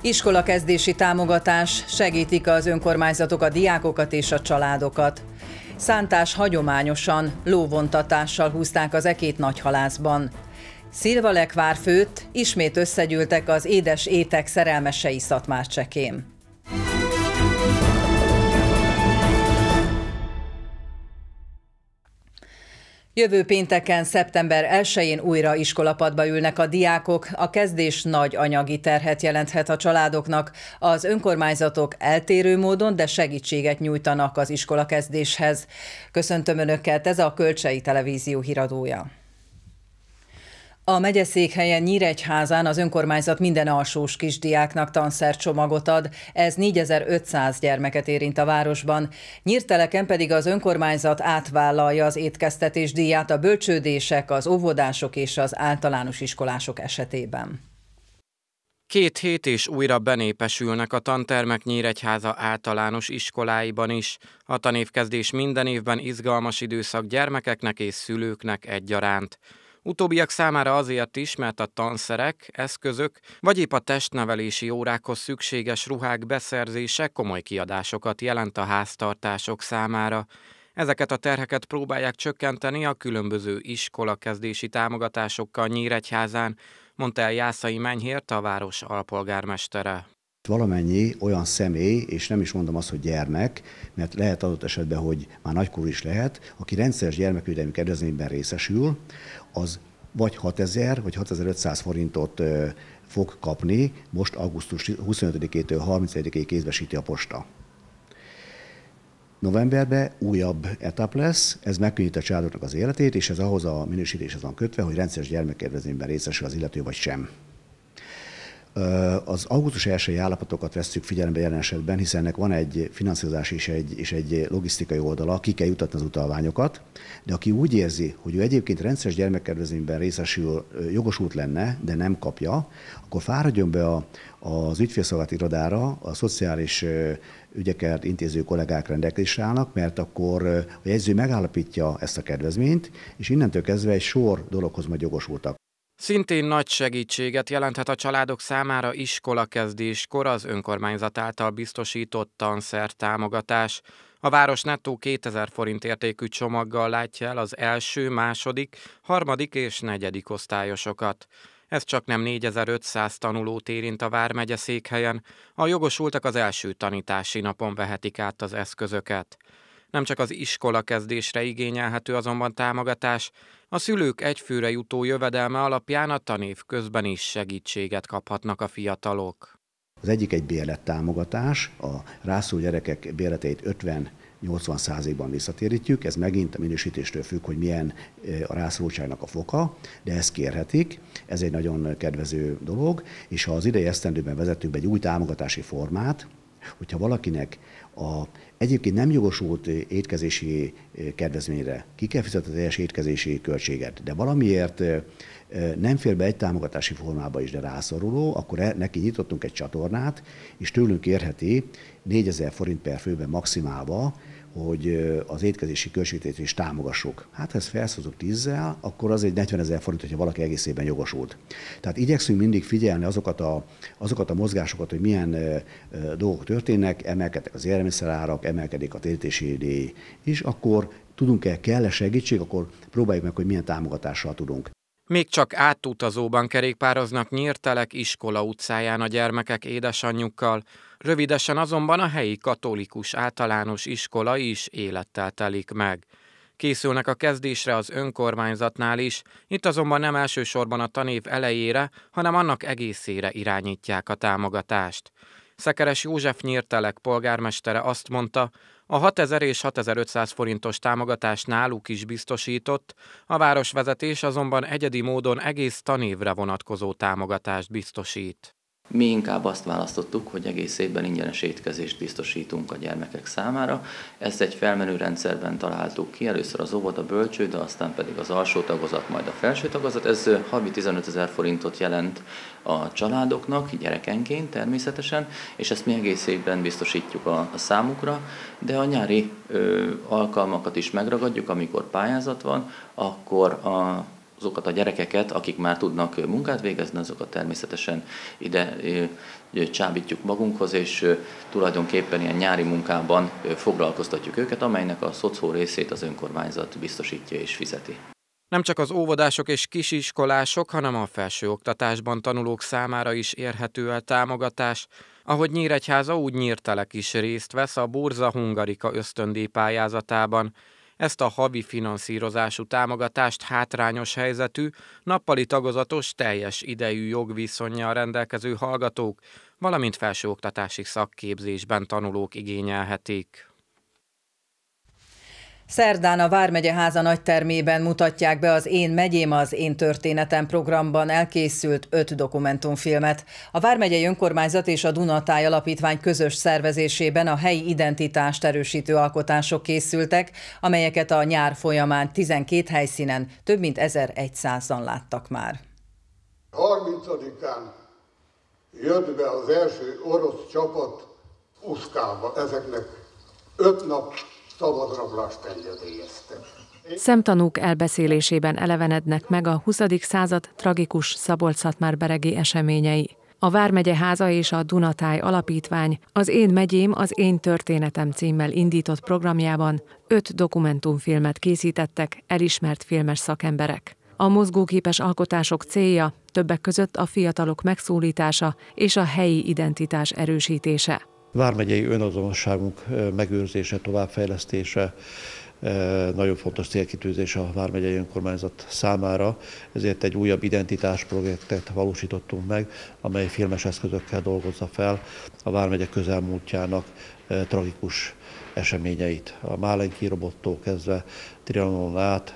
Iskolakezdési támogatás, segítik az önkormányzatok a diákokat és a családokat. Szántás hagyományosan, lóvontatással húzták az ekét Nagyhalászban. Szilvalekvár főtt, ismét összegyűltek az édes étek szerelmesei Szatmárcsekén. Jövő pénteken, szeptember 1-én újra iskolapadba ülnek a diákok, a kezdés nagy anyagi terhet jelenthet a családoknak, az önkormányzatok eltérő módon, de segítséget nyújtanak az iskolakezdéshez. Köszöntöm Önöket, ez a Kölcsei Televízió híradója. A megyeszékhelyen Nyíregyházán az önkormányzat minden alsós kisdiáknak tanszercsomagot ad, ez 4500 gyermeket érint a városban. Nyírteleken pedig az önkormányzat átvállalja az étkeztetés díját a bölcsődések, az óvodások és az általános iskolások esetében. 2 hét és újra benépesülnek a tantermek Nyíregyháza általános iskoláiban is. A tanévkezdés minden évben izgalmas időszak gyermekeknek és szülőknek egyaránt. Utóbbiak számára azért is, mert a tanszerek, eszközök, vagy épp a testnevelési órákhoz szükséges ruhák beszerzése komoly kiadásokat jelent a háztartások számára. Ezeket a terheket próbálják csökkenteni a különböző iskolakezdési támogatásokkal Nyíregyházán, mondta el Jászai Menyhért, a város alpolgármestere. Valamennyi olyan személy, és nem is mondom azt, hogy gyermek, mert lehet adott esetben, hogy már nagykorú is lehet, aki rendszeres gyermekvédelmi kedvezményben részesül, az vagy 6000 vagy 6500 forintot fog kapni, most augusztus 25-től 31-ig kézbesíti a posta. Novemberben újabb etap lesz, ez megkönnyíti a családoknak az életét, és ez ahhoz a minősítéshez van kötve, hogy rendszeres gyermekkedvezményben részesül az illető vagy sem. Az augusztus 1-i állapotokat vesszük figyelembe jelen esetben, hiszen ennek van egy finanszírozási és egy logisztikai oldala, ki kell jutatni az utalványokat, de aki úgy érzi, hogy ő egyébként rendszeres gyermekkedvezményben részesül, jogosult lenne, de nem kapja, akkor fáradjon be az ügyfélszolgálati irodára, a szociális ügyeket intéző kollégák rendelkezésre állnak, mert akkor a jegyző megállapítja ezt a kedvezményt, és innentől kezdve egy sor dologhoz majd jogosultak. Szintén nagy segítséget jelenthet a családok számára iskolakezdéskor az önkormányzat által biztosított tanszertámogatás. A város nettó 2000 forint értékű csomaggal látja el az első, második, harmadik és negyedik osztályosokat. Ez csaknem 4500 tanulót érint a vármegye székhelyen, a jogosultak az első tanítási napon vehetik át az eszközöket. Nem csak az iskolakezdésre igényelhető azonban támogatás, a szülők egyfőre jutó jövedelme alapján a tanév közben is segítséget kaphatnak a fiatalok. Az egyik egy bérlettámogatás, a rászoruló gyerekek bérleteit 50-80%-ban visszatérítjük, ez megint a minősítéstől függ, hogy milyen a rászorultságnak a foka, de ezt kérhetik, ez egy nagyon kedvező dolog, és ha az idei esztendőben vezettünk be egy új támogatási formát, hogyha valakinek egyébként nem jogosult étkezési kedvezményre ki kell fizetni a teljes étkezési költséget, de valamiért nem fér be egy támogatási formába is, de rászoruló, akkor neki nyitottunk egy csatornát, és tőlünk kérheti 4000 forint per főben maximálva, hogy az étkezési költségét is támogassuk. Hát ha ezt felszozunk 10-zel, akkor az egy 40 000 forint, hogyha valaki egész évben jogosult. Tehát igyekszünk mindig figyelni azokat a mozgásokat, hogy milyen dolgok történnek, emelkednek az élelmiszerárak, emelkedik a térítési díj, és akkor tudunk-e, kell-e segítség, akkor próbáljuk meg, hogy milyen támogatással tudunk. Még csak átutazóban kerékpároznak Nyírtelek iskola utcáján a gyermekek édesanyjukkal, rövidesen azonban a helyi katolikus általános iskola is élettel telik meg. Készülnek a kezdésre az önkormányzatnál is, itt azonban nem elsősorban a tanév elejére, hanem annak egészére irányítják a támogatást. Szekeres József Nyírtelek polgármestere azt mondta, a 6000 és 6500 forintos támogatás náluk is biztosított, a városvezetés azonban egyedi módon egész tanévre vonatkozó támogatást biztosít. Mi inkább azt választottuk, hogy egész évben ingyenes étkezést biztosítunk a gyermekek számára. Ezt egy felmenő rendszerben találtuk ki, először az óvoda, bölcsőde, aztán pedig az alsó tagozat, majd a felső tagozat. Ez havi 15 000 forintot jelent a családoknak, gyerekenként természetesen, és ezt mi egész évben biztosítjuk a számukra, de a nyári alkalmakat is megragadjuk, amikor pályázat van, akkor a azokat a gyerekeket, akik már tudnak munkát végezni, azokat természetesen ide csábítjuk magunkhoz, és tulajdonképpen ilyen nyári munkában foglalkoztatjuk őket, amelynek a szocó részét az önkormányzat biztosítja és fizeti. Nem csak az óvodások és kisiskolások, hanem a felsőoktatásban tanulók számára is érhető el támogatás. Ahogy Nyíregyháza, úgy Nyírtelek is részt vesz a Burza Hungarika ösztöndíj pályázatában. Ezt a havi finanszírozású támogatást hátrányos helyzetű, nappali tagozatos, teljes idejű jogviszonnyal rendelkező hallgatók, valamint felsőoktatási szakképzésben tanulók igényelhetik. Szerdán a Vármegyeháza nagytermében mutatják be az Én megyém, az Én történetem programban elkészült 5 dokumentumfilmet. A Vármegyei Önkormányzat és a Dunatáj Alapítvány közös szervezésében a helyi identitást erősítő alkotások készültek, amelyeket a nyár folyamán 12 helyszínen több mint 1100-an láttak már. 30-án jött be az első orosz csapat Uszkába. Ezeknek 5 nap szabadrablást engedélyeztek. Szemtanúk elbeszélésében elevenednek meg a 20. század tragikus Szabolcs-Szatmár-beregi eseményei. A Vármegyeháza és a Dunatáj Alapítvány az Én megyém, az Én történetem címmel indított programjában 5 dokumentumfilmet készítettek elismert filmes szakemberek. A mozgóképes alkotások célja többek között a fiatalok megszólítása és a helyi identitás erősítése. Vármegyei önazonosságunk megőrzése, továbbfejlesztése nagyon fontos célkitűzés a Vármegyei Önkormányzat számára, ezért egy újabb identitásprojektet valósítottunk meg, amely filmes eszközökkel dolgozza fel a Vármegye közelmúltjának tragikus eseményeit. A Málenki robottól kezdve Trianonon át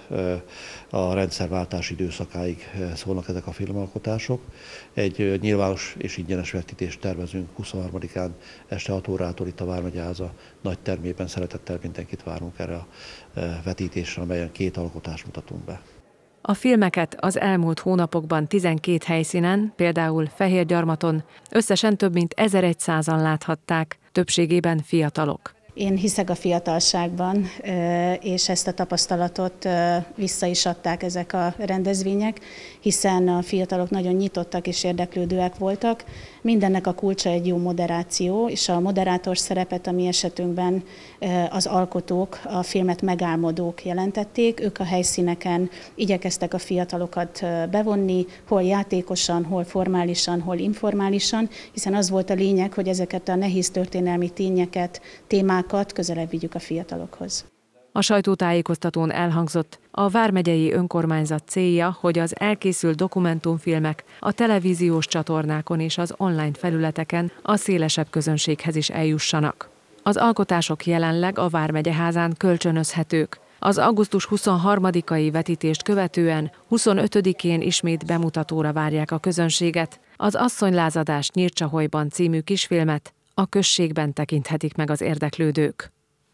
a rendszerváltás időszakáig szólnak ezek a filmalkotások. Egy nyilvános és ingyenes vetítést tervezünk 23-án este 6 órától itt a Vármegyeháza nagytermében. Szeretettel mindenkit várunk erre a vetítésre, amelyen 2 alkotást mutatunk be. A filmeket az elmúlt hónapokban 12 helyszínen, például Fehérgyarmaton összesen több mint 1100-an láthatták, többségében fiatalok. Én hiszek a fiatalságban, és ezt a tapasztalatot vissza is adták ezek a rendezvények, hiszen a fiatalok nagyon nyitottak és érdeklődőek voltak. Mindennek a kulcsa egy jó moderáció, és a moderátor szerepet a mi esetünkben az alkotók, a filmet megálmodók jelentették. Ők a helyszíneken igyekeztek a fiatalokat bevonni, hol játékosan, hol formálisan, hol informálisan, hiszen az volt a lényeg, hogy ezeket a nehéz történelmi tényeket, témákat közelebb vigyük a fiatalokhoz. A sajtótájékoztatón elhangzott, a Vármegyei Önkormányzat célja, hogy az elkészült dokumentumfilmek a televíziós csatornákon és az online felületeken a szélesebb közönséghez is eljussanak. Az alkotások jelenleg a Vármegyeházán kölcsönözhetők. Az augusztus 23-ai vetítést követően 25-én ismét bemutatóra várják a közönséget. Az Asszonylázadás Nyírcsaholyban című kisfilmet a községben tekinthetik meg az érdeklődők.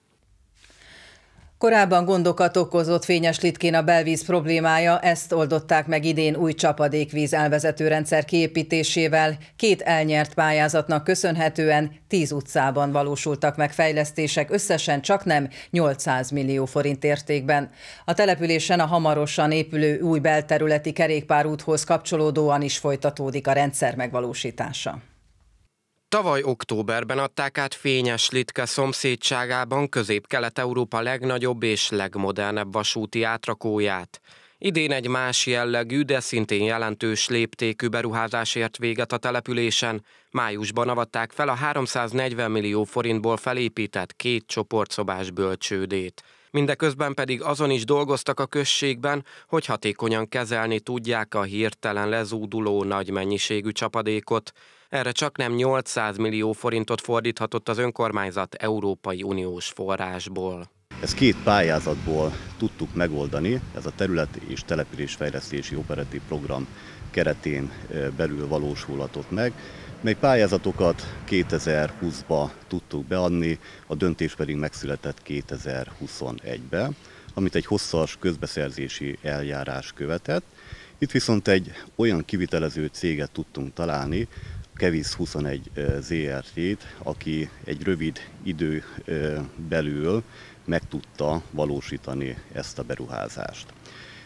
Korábban gondokat okozott Fényes-Litkén a belvíz problémája, ezt oldották meg idén új csapadékvíz elvezető rendszer kiépítésével. 2 elnyert pályázatnak köszönhetően 10 utcában valósultak meg fejlesztések, összesen csaknem 800 millió forint értékben. A településen a hamarosan épülő új belterületi kerékpárúthoz kapcsolódóan is folytatódik a rendszer megvalósítása. Tavaly októberben adták át Fényes-Litke szomszédságában Közép-Kelet-Európa legnagyobb és legmodernebb vasúti átrakóját. Idén egy más jellegű, de szintén jelentős léptékű beruházás ért véget a településen. Májusban avatták fel a 340 millió forintból felépített 2 csoportszobás bölcsődét. Mindeközben pedig azon is dolgoztak a községben, hogy hatékonyan kezelni tudják a hirtelen lezúduló nagy mennyiségű csapadékot. Erre csaknem 800 millió forintot fordíthatott az önkormányzat Európai Uniós forrásból. Ezt 2 pályázatból tudtuk megoldani, ez a terület és településfejlesztési operatív program keretén belül valósulhatott meg, mely pályázatokat 2020-ba tudtuk beadni, a döntés pedig megszületett 2021-ben, amit egy hosszas közbeszerzési eljárás követett. Itt viszont egy olyan kivitelező céget tudtunk találni, Kevisz 21 ZRT-t, aki egy rövid idő belül meg tudta valósítani ezt a beruházást.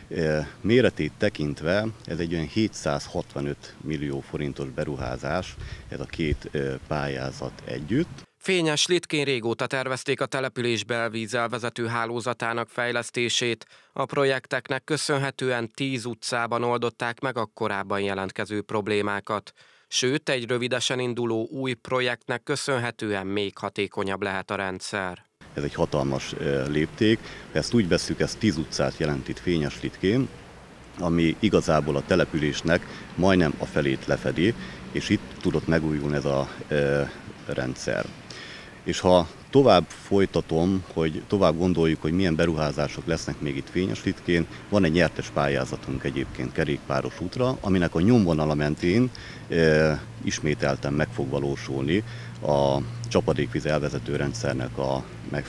Méretét tekintve ez egy olyan 765 millió forintos beruházás, ez a két pályázat együtt. Fényes Litkén régóta tervezték a település belvízzel vezető hálózatának fejlesztését. A projekteknek köszönhetően 10 utcában oldották meg a korábban jelentkező problémákat. Sőt, egy rövidesen induló új projektnek köszönhetően még hatékonyabb lehet a rendszer. Ez egy hatalmas lépték, ezt úgy vesszük, ez 10 utcát jelent itt Fényes Litkén, ami igazából a településnek majdnem a felét lefedi, és itt tudott megújulni ez a rendszer. És ha tovább folytatom, hogy tovább gondoljuk, hogy milyen beruházások lesznek még itt Fényes Litkén, van egy nyertes pályázatunk egyébként kerékpáros útra, aminek a nyomvonala mentén ismételten meg fog valósulni a csapadékvíz elvezető rendszernek a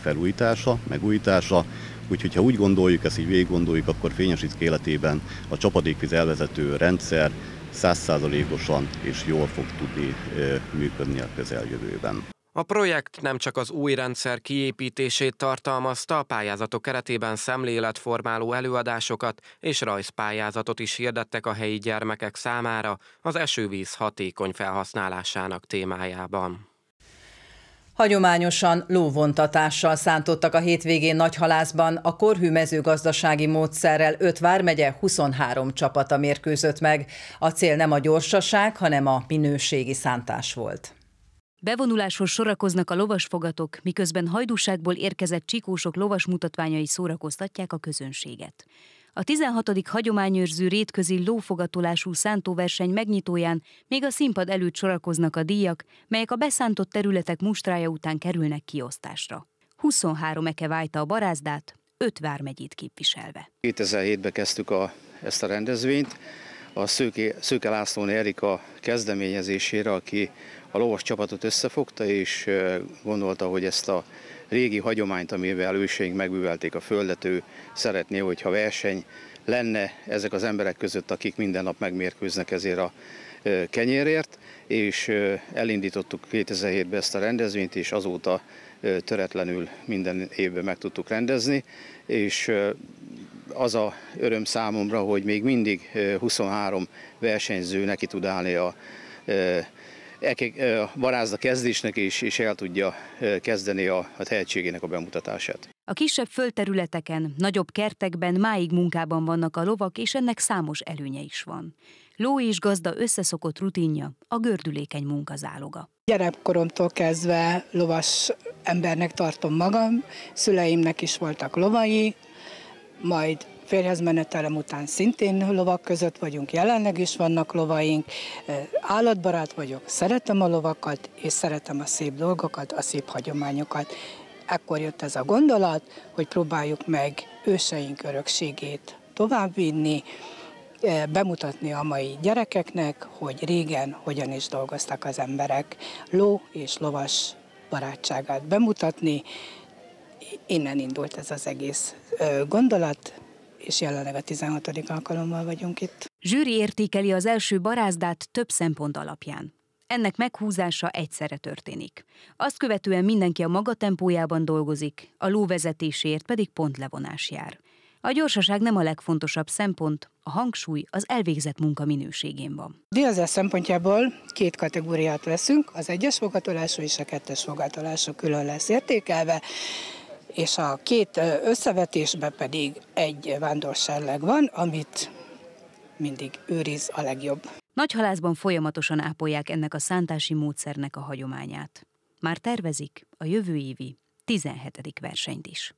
megújítása. Úgyhogy ha úgy gondoljuk, ezt így végig gondoljuk, akkor Fényes Litka életében a csapadékvíz elvezető rendszer 100%-osan és jól fog tudni működni a közeljövőben. A projekt nem csak az új rendszer kiépítését tartalmazta, a pályázatok keretében szemléletformáló előadásokat és rajzpályázatot is hirdettek a helyi gyermekek számára az esővíz hatékony felhasználásának témájában. Hagyományosan lóvontatással szántottak a hétvégén Nagyhalászban, a korhű mezőgazdasági módszerrel 5 vármegye 23 csapata mérkőzött meg. A cél nem a gyorsaság, hanem a minőségi szántás volt. Bevonuláshoz sorakoznak a lovasfogatok, miközben Hajdúságból érkezett csikósok lovas mutatványai szórakoztatják a közönséget. A 16. hagyományőrző rétközi lófogatolású szántóverseny megnyitóján még a színpad előtt sorakoznak a díjak, melyek a beszántott területek mustrája után kerülnek kiosztásra. 23 eke válta a barázdát, 5 vármegyét képviselve. 2007-ben kezdtük ezt a rendezvényt, a Szőke Lászlóné Erika kezdeményezésére, aki a lovas csapatot összefogta, és gondolta, hogy ezt a régi hagyományt, amivel őseink megművelték a földet, ő szeretné, hogyha verseny lenne ezek az emberek között, akik minden nap megmérkőznek ezért a kenyérért, és elindítottuk 2007-ben ezt a rendezvényt, és azóta töretlenül minden évben meg tudtuk rendezni, és az a öröm számomra, hogy még mindig 23 versenyző neki tud állni a varázda kezdésnek, és el tudja kezdeni a tehetségének a bemutatását. A kisebb földterületeken, nagyobb kertekben máig munkában vannak a lovak, és ennek számos előnye is van. Ló és gazda összeszokott rutinja, a gördülékeny munkazáloga. Gyerekkoromtól kezdve lovas embernek tartom magam, szüleimnek is voltak lovai, majd férjhez menetelem után szintén lovak között vagyunk, jelenleg is vannak lovaink, állatbarát vagyok, szeretem a lovakat, és szeretem a szép dolgokat, a szép hagyományokat. Ekkor jött ez a gondolat, hogy próbáljuk meg őseink örökségét továbbvinni, bemutatni a mai gyerekeknek, hogy régen hogyan is dolgoztak az emberek, ló és lovas barátságát bemutatni. Innen indult ez az egész gondolat, és jelenleg a 16. alkalommal vagyunk itt. Zsűri értékeli az első barázdát több szempont alapján. Ennek meghúzása egyszerre történik. Azt követően mindenki a maga tempójában dolgozik, a ló vezetéséért pedig pontlevonás jár. A gyorsaság nem a legfontosabb szempont, a hangsúly az elvégzett munka minőségén van. Díjazás szempontjából 2 kategóriát veszünk, az 1-es fogatolású és a 2-es fogatolású külön lesz értékelve, és a 2 összevetésben pedig egy vándorserleg van, amit mindig őriz a legjobb. Nagyhalászban folyamatosan ápolják ennek a szántási módszernek a hagyományát. Már tervezik a jövő évi 17. versenyt is.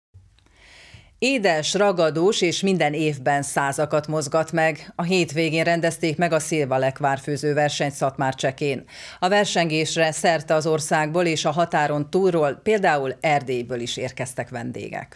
Édes, ragadós és minden évben százakat mozgat meg. A hétvégén rendezték meg a szilvalekvár főzőversenyt Szatmárcsekén. A versengésre szerte az országból és a határon túlról, például Erdélyből is érkeztek vendégek.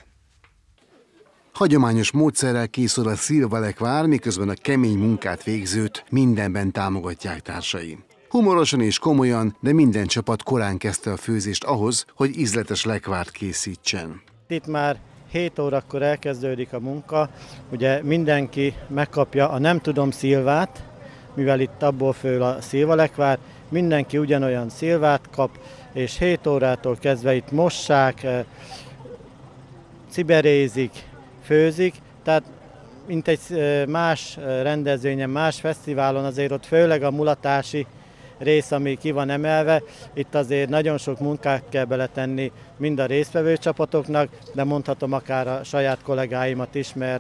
Hagyományos módszerrel készül a szilvalekvár, miközben a kemény munkát végzőt mindenben támogatják társai. Humorosan és komolyan, de minden csapat korán kezdte a főzést ahhoz, hogy ízletes lekvárt készítsen. Itt már 7 órakor elkezdődik a munka, ugye mindenki megkapja a nem tudom szilvát, mivel itt abból föl a szilvalekvár, mindenki ugyanolyan szilvát kap, és 7 órától kezdve itt mossák, ciberézik, főzik, tehát mint egy más rendezvényen, más fesztiválon, azért ott főleg a mulatási rész, ami ki van emelve, itt azért nagyon sok munkát kell beletenni mind a résztvevő csapatoknak, de mondhatom akár a saját kollégáimat is, mert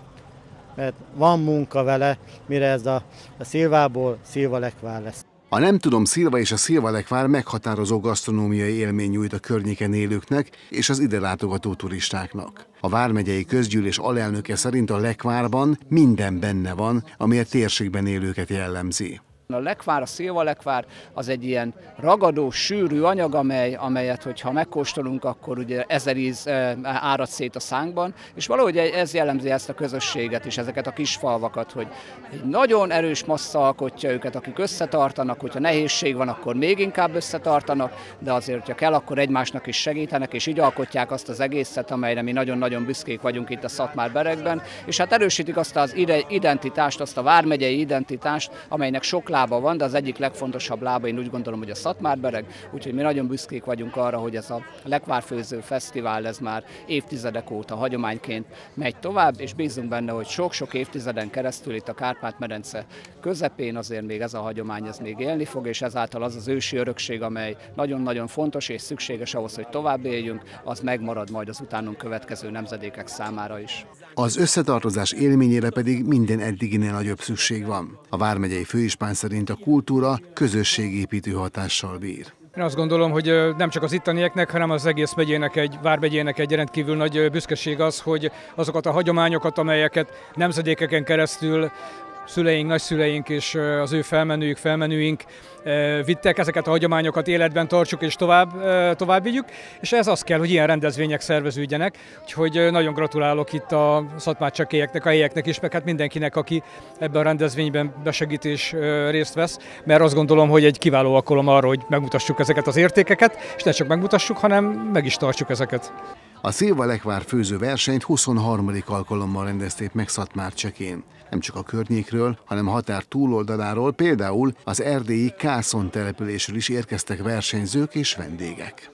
van munka vele, mire ez a szilvából szilvalekvár lesz. A Nem tudom szilva és a szilvalekvár meghatározó gasztronómiai élmény nyújt a környéken élőknek és az ide látogató turistáknak. A vármegyei közgyűlés alelnöke szerint a lekvárban minden benne van, ami a térségben élőket jellemzi. A lekvár, a szilvalekvár az egy ilyen ragadó, sűrű anyag, amelyet, hogyha megkóstolunk, akkor ugye 1000 íz árad szét a szánkban, és valahogy ez jellemzi ezt a közösséget is, ezeket a kis falvakat, hogy egy nagyon erős massza alkotja őket, akik összetartanak, hogyha nehézség van, akkor még inkább összetartanak, de azért, hogyha kell, akkor egymásnak is segítenek, és így alkotják azt az egészet, amelyre mi nagyon-nagyon büszkék vagyunk itt a Szatmár-Berekben, és hát erősítik azt az identitást, azt a vármegyei identitást, amelynek sok lába van, de az egyik legfontosabb lába, én úgy gondolom, hogy a Szatmár-Bereg, úgyhogy mi nagyon büszkék vagyunk arra, hogy ez a lekvárfőző fesztivál, ez már évtizedek óta hagyományként megy tovább, és bízunk benne, hogy sok-sok évtizeden keresztül itt a Kárpát-medence közepén azért még ez a hagyomány ez még élni fog, és ezáltal az az ősi örökség, amely nagyon-nagyon fontos és szükséges ahhoz, hogy tovább éljünk, az megmarad majd az utánunk következő nemzedékek számára is. Az összetartozás élményére pedig minden eddiginél nagyobb szükség van. A vármegyei főispán szerint a kultúra közösségépítő hatással bír. Én azt gondolom, hogy nem csak az ittenieknek, hanem az egész vármegyének egy rendkívül nagy büszkeség az, hogy azokat a hagyományokat, amelyeket nemzedékeken keresztül szüleink, nagyszüleink és az ő felmenőink vittek, ezeket a hagyományokat életben tartsuk és tovább vigyük, és ez az kell, hogy ilyen rendezvények szerveződjenek, úgyhogy nagyon gratulálok itt a szatmárcsekélyeknek, a helyieknek is, meg hát mindenkinek, aki ebben a rendezvényben besegít és részt vesz, mert azt gondolom, hogy egy kiváló alkalom arra, hogy megmutassuk ezeket az értékeket, és ne csak megmutassuk, hanem meg is tartsuk ezeket. A szilvalekvár főző versenyt 23. alkalommal rendezték meg Szatmárcsekén. Nem csak a környékről, hanem a határ túloldaláról, például az erdélyi Kászon településről is érkeztek versenyzők és vendégek.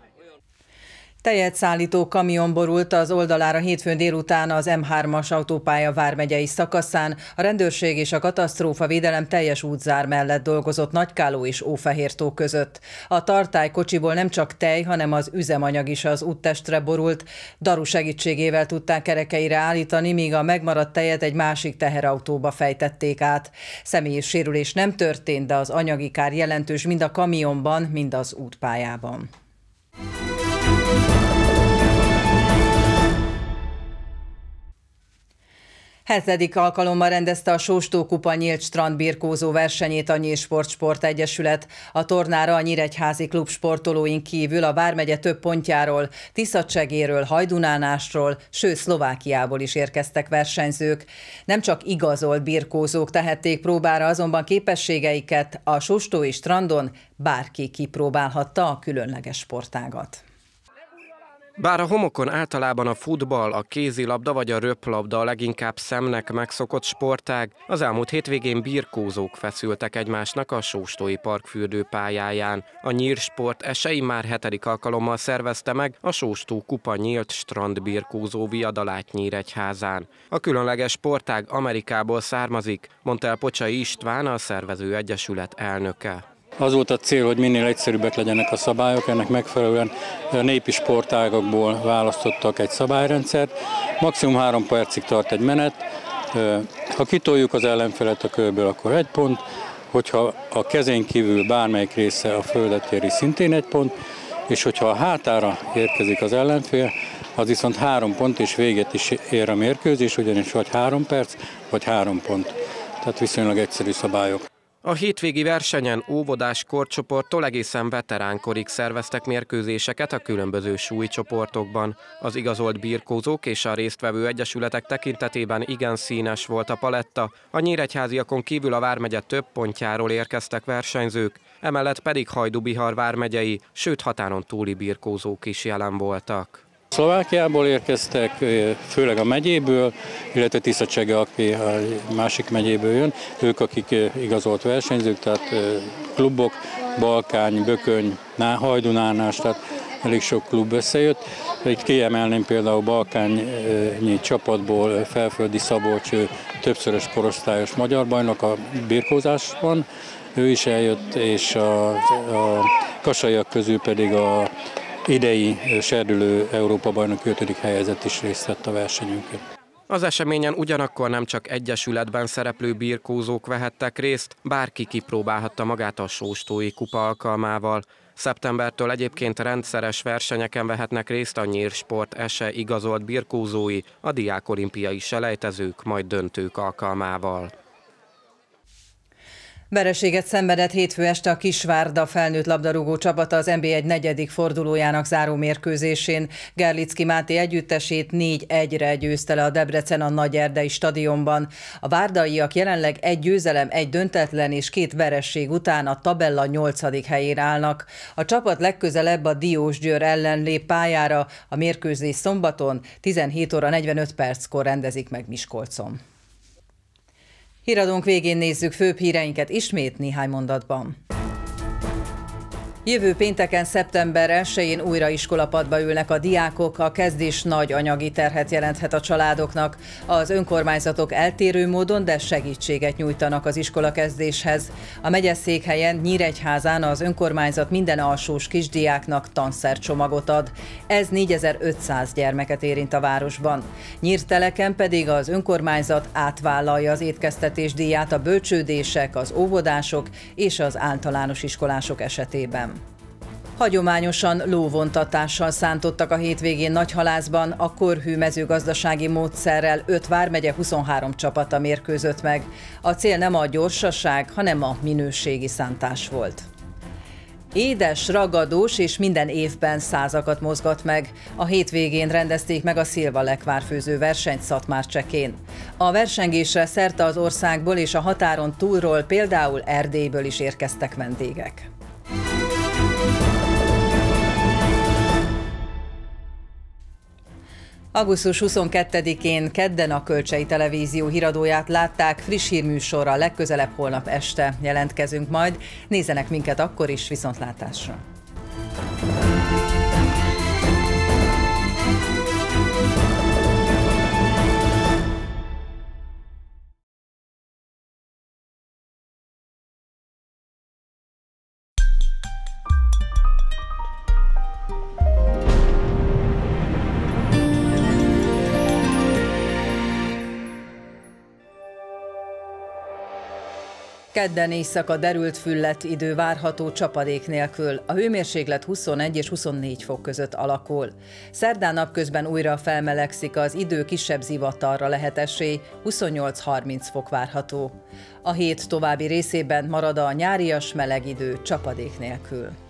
Tejet szállító kamion borult az oldalára hétfőn délután az M3-as autópálya vármegyei szakaszán. A rendőrség és a katasztrófavédelem teljes útzár mellett dolgozott Nagykáló és Ófehértó között. A tartálykocsiból nem csak tej, hanem az üzemanyag is az úttestre borult. Daru segítségével tudták kerekeire állítani, míg a megmaradt tejet egy másik teherautóba fejtették át. Személyes sérülés nem történt, de az anyagi kár jelentős mind a kamionban, mind az útpályában. Hetedik alkalommal rendezte a Sóstó Kupa nyílt strandbirkózó versenyét a Nyírsport Egyesület. A tornára a nyíregyházi klub sportolóin kívül a vármegye több pontjáról, Tiszacsegéről, Hajdunánásról, sőt Szlovákiából is érkeztek versenyzők. Nem csak igazolt birkózók tehették próbára azonban képességeiket, a sóstói strandon bárki kipróbálhatta a különleges sportágat. Bár a homokon általában a futball, a kézilabda vagy a röplabda a leginkább szemnek megszokott sportág, az elmúlt hétvégén birkózók feszültek egymásnak a Sóstói Park fürdőpályáján. A Nyírsport esély már 7. alkalommal szervezte meg a Sóstó Kupa nyílt strandbirkózó viadalát Nyíregyházán. A különleges sportág Amerikából származik, mondta el Pocsai István, a szervező egyesület elnöke. Az volt a cél, hogy minél egyszerűbbek legyenek a szabályok, ennek megfelelően népi sportágakból választottak egy szabályrendszert. Maximum 3 percig tart egy menet, ha kitoljuk az ellenfelet a körből, akkor 1 pont, hogyha a kezén kívül bármelyik része a földet éri, szintén 1 pont, és hogyha a hátára érkezik az ellenfél, az viszont 3 pont, és véget is ér a mérkőzés, ugyanis vagy 3 perc, vagy 3 pont. Tehát viszonylag egyszerű szabályok. A hétvégi versenyen óvodás korcsoporttól egészen veteránkorig szerveztek mérkőzéseket a különböző súlycsoportokban. Az igazolt birkózók és a résztvevő egyesületek tekintetében igen színes volt a paletta, a nyíregyháziakon kívül a vármegye több pontjáról érkeztek versenyzők, emellett pedig Hajdú-Bihar vármegyei, sőt határon túli birkózók is jelen voltak. Szlovákiából érkeztek, főleg a megyéből, illetve Tiszacsege, aki a másik megyéből jön. Ők, akik igazolt versenyzők, tehát klubok, Balkány, Bököny, Hajdunánás, tehát elég sok klub összejött. Itt kiemelném például balkányi csapatból Felföldi Szabolcs, többszörös korosztályos magyar bajnok a birkózásban. Ő is eljött, és a kassaiak közül pedig a idei serdülő Európa-bajnoki 5. helyezett is részt vett a versenyünkön. Az eseményen ugyanakkor nem csak egyesületben szereplő birkózók vehettek részt, bárki kipróbálhatta magát a Sóstói kupa alkalmával. Szeptembertől egyébként rendszeres versenyeken vehetnek részt a Nyírsport SE igazolt birkózói, a diákolimpiai selejtezők, majd döntők alkalmával. Vereséget szenvedett hétfő este a Kisvárda felnőtt labdarúgó csapata az NB1 negyedik fordulójának záró mérkőzésén. Gerlicki Máté együttesét 4-1-re győzte le a Debrecen a Nagyerdei stadionban. A várdaiak jelenleg 1 győzelem, 1 döntetlen és 2 veresség után a tabella 8. helyén állnak. A csapat legközelebb a Diósgyőr ellen lép pályára, a mérkőzés szombaton 17 óra 45 perckor rendezik meg Miskolcon. Híradónk végén nézzük főbb híreinket ismét néhány mondatban. Jövő pénteken, szeptember 1-én újra iskolapadba ülnek a diákok, a kezdés nagy anyagi terhet jelenthet a családoknak. Az önkormányzatok eltérő módon, de segítséget nyújtanak az iskolakezdéshez. A megyeszékhelyen, Nyíregyházán az önkormányzat minden alsós kisdiáknak tanszercsomagot ad. Ez 4500 gyermeket érint a városban. Nyírteleken pedig az önkormányzat átvállalja az étkeztetés díját a bölcsődések, az óvodások és az általános iskolások esetében. Hagyományosan lóvontatással szántottak a hétvégén Nagyhalászban, a korhű mezőgazdasági módszerrel 5 vármegye 23 csapata mérkőzött meg. A cél nem a gyorsaság, hanem a minőségi szántás volt. Édes, ragadós és minden évben százakat mozgat meg. A hétvégén rendezték meg a szilvalekvárfőző versenyt Szatmárcsekén. A versengésre szerte az országból és a határon túlról, például Erdélyből is érkeztek vendégek. Augusztus 22-én kedden a Kölcsei Televízió híradóját látták, friss hírműsorral legközelebb holnap este jelentkezünk majd. Nézzenek minket akkor is, viszontlátásra! Kedden éjszaka derült füllet idő várható csapadék nélkül. A hőmérséklet 21 és 24 fok között alakul. Szerdán napközben újra felmelegszik, az idő kisebb zivatarra lehet esély, 28-30 fok várható. A hét további részében marad a nyárias meleg idő csapadék nélkül.